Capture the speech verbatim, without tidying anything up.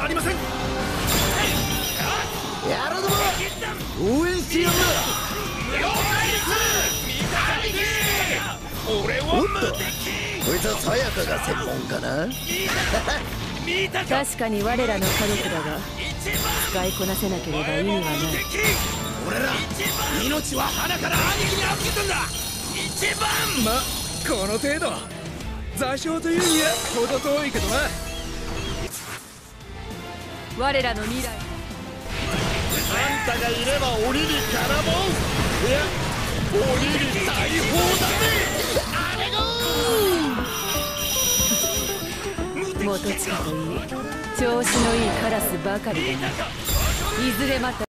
ありません。 やろうども応援してやんな。 俺はおっとこいつはさやかが専門かな。 確かに我らの火力だが使いこなせなければ意味はない。 俺ら命は花から兄貴に預けたんだ。一番まこの程度座標というには程遠いけどな。 我らの未来あんたがいれば降りるからもいや降りる大砲だぜ。あれご元近といい調子のいいカラスばかりだな。いずれまた